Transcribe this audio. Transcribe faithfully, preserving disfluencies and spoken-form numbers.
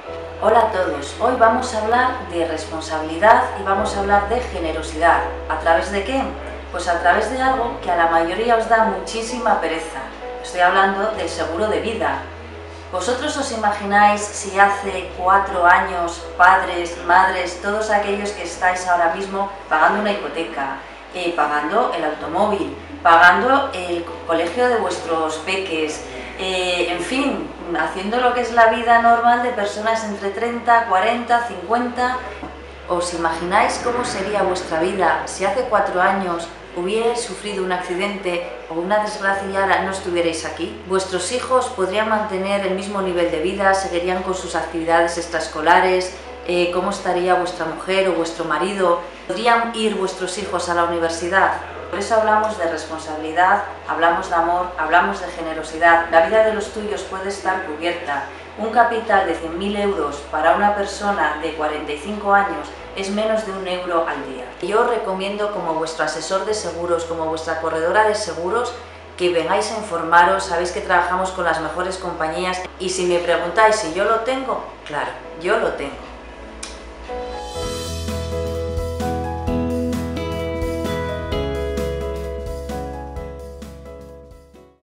Hola a todos, hoy vamos a hablar de responsabilidad y vamos a hablar de generosidad. ¿A través de qué? Pues a través de algo que a la mayoría os da muchísima pereza. Estoy hablando del seguro de vida. ¿Vosotros os imagináis si hace cuatro años, padres, madres, todos aquellos que estáis ahora mismo pagando una hipoteca, eh, pagando el automóvil, pagando el colegio de vuestros peques, eh, en fin, haciendo lo que es la vida normal de personas entre treinta, cuarenta, cincuenta. ¿Os imagináis cómo sería vuestra vida si hace cuatro años hubierais sufrido un accidente o una desgracia y ahora no estuvierais aquí? ¿Vuestros hijos podrían mantener el mismo nivel de vida? ¿Seguirían con sus actividades extraescolares? Eh, ¿Cómo estaría vuestra mujer o vuestro marido? ¿Podrían ir vuestros hijos a la universidad? Por eso hablamos de responsabilidad, hablamos de amor, hablamos de generosidad. La vida de los tuyos puede estar cubierta. Un capital de cien mil euros para una persona de cuarenta y cinco años es menos de un euro al día. Yo os recomiendo, como vuestro asesor de seguros, como vuestra corredora de seguros, que vengáis a informaros. Sabéis que trabajamos con las mejores compañías y si me preguntáis si yo lo tengo, claro, yo lo tengo.